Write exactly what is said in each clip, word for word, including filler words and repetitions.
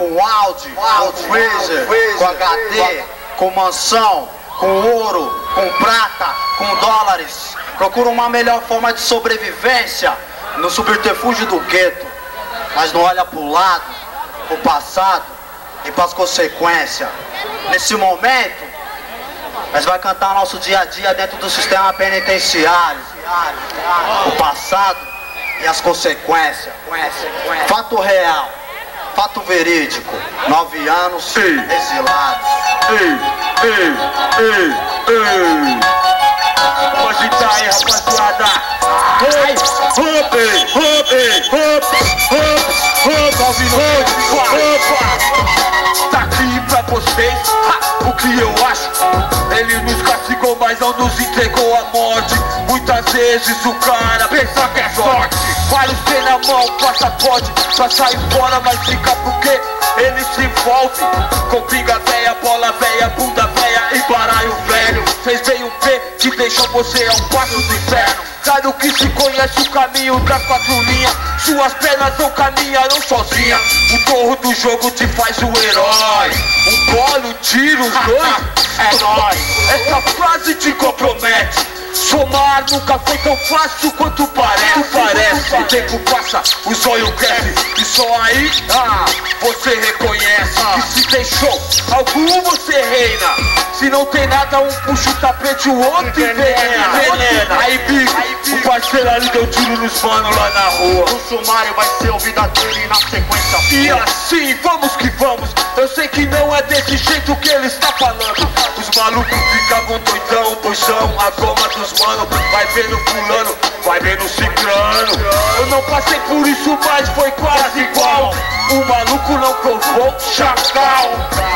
com Audi, com Freezer, com H D, com mansão, com ouro, com prata, com dólares. Procura uma melhor forma de sobrevivência no subterfúgio do gueto, mas não olha pro lado, pro passado e pras consequências. Nesse momento, nós vai cantar nosso dia a dia dentro do sistema penitenciário, o passado e as consequências. Fato real, fato verídico, nove anos exilados. Ei, ei, ei, ei. Pode tá aí, rapaziada. Ei, hop, ei, hop, ei, hop, hop, hop, hop. Tá aqui pra vocês, ha, o que eu acho. Ele nos castigou, mas não nos entregou a morte. Muitas vezes o cara pensa que é sorte. Vários tem na mão, passaporte pra sair fora, mas fica porque ele se envolve com pinga véia, bola véia, bunda véia e baralho velho. Fez bem um P que deixou você ao passo do inferno. Claro que se conhece o caminho das quatro linhas, suas pernas não caminharão sozinha. O torro do jogo te faz o herói. Um bolo, um tiro, os dois, é nóis. Essa frase te compromete. Somar nunca foi tão fácil quanto parece. parece. O tempo passa, o zóio cresce, e só aí, ah, você reconhece que se tem show, algum você reina. Se não tem nada, um puxa o tapete, o outro envenena. Aí, bico, o parceiro ali deu tiro nos manos lá na rua. O sumário vai ser ouvido dele na sequência. E assim, vamos que vamos. Eu sei que não é desse jeito que ele está falando. Os malucos ficavam doidão, pois são a goma dos mano. Vai vendo fulano, vai vendo ciclano. Eu não passei por isso, mas foi quase igual. O maluco não provou chacal.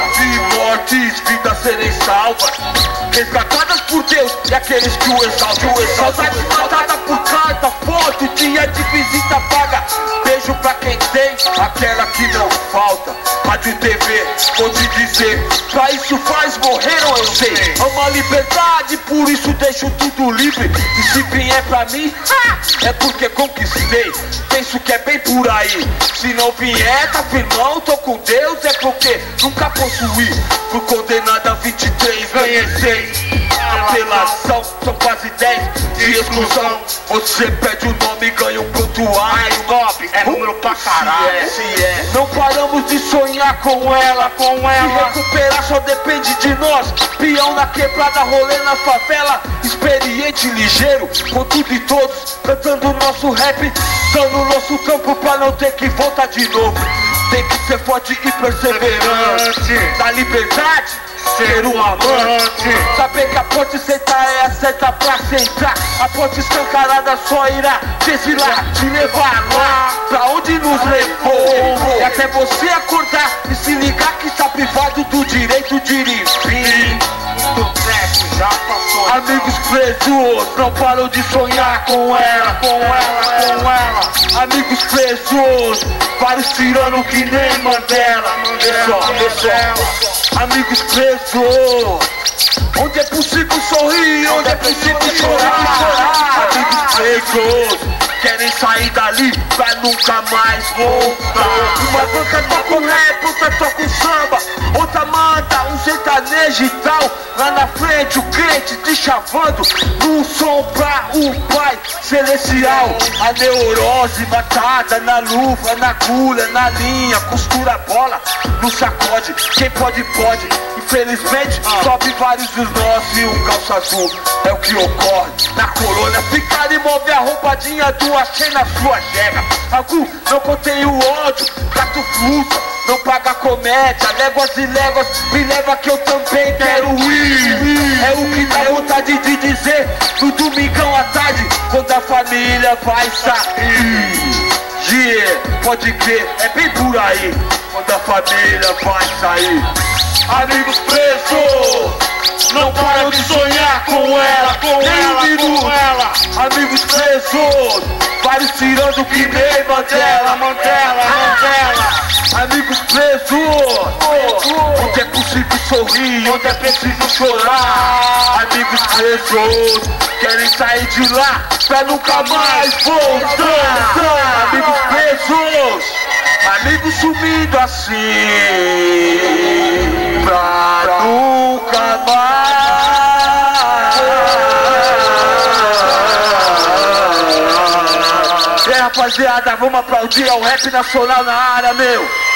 De mortes, vidas serem salvas, resgatadas por Deus e aqueles que o exaltam. Saudade matada por carta, foto, dia de visita paga. Beijo pra quem tem, aquela que não falta. Rádio T V, vou te dizer, pra isso faz, morreram eu sei. Amo a liberdade, por isso deixo tudo livre. E se vier pra mim, ah, é porque conquistei. Penso que é bem por aí. Se não vier, tá firmão, tô com Deus. É porque nunca possuí. Fui condenado a vinte e três, ganhei seis. Apelação, são quase dez de exclusão. Você pede o nome e ganha um prontuário. Top, é número pra caralho. Se é, se é. Não paramos de sonhar com ela, com ela. Se recuperar só depende de nós. Peão na quebrada, rolê na favela. Experiente, ligeiro, com tudo e todos. Cantando nosso rap, dando nosso campo pra não ter que voltar de novo. Tem que ser forte e perseverante. Da liberdade, ser um amante. Saber que a porta estreitar é a certa pra sentar. A porta escancarada só irá desfilar, te levar lá pra onde nos levou. E até você acordar e se ligar que está privado do direito de ir. Já passou. Amigos presos, não param de sonhar com ela, com ela, com ela. Amigos presos, vários tirando que nem Mandela. Só, amigos presos, onde é possível sorrir, onde é possível chorar. Amigos presos, querem sair dali pra nunca mais voltar. Uma banca toca o rap, outra toca o samba, outra manda um sertanejo e tal. Lá na frente o crente te chavando num som pra o Pai Celestial. A neurose matada na luva, na agulha, na linha. Costura a bola, no sacode. Quem pode, pode. Infelizmente, sobe vários dos nossos e um calça azul. É o que ocorre na colônia. Ficar e mover a roupadinha do achei na sua jega. Algum não contém o ódio, gato fluta, não paga comédia. Léguas e léguas, me leva que eu também quero ir. É o que dá vontade de dizer no domingão à tarde, quando a família vai sair. Yeah, pode crer, é bem por aí, quando a família vai sair. Amigos presos, não param de sonhar com ela, com ela, com ela. Amigos presos, vários tirando que nem Mandela, Mandela, Mandela. Amigos presos, onde é possível sorrir, onde é preciso chorar. Amigos presos, querem sair de lá pra nunca mais voltar. Amigos presos, Amigo sumindo assim pra nunca mais. E aí, rapaziada, vamos aplaudir ao rap nacional na área, meu.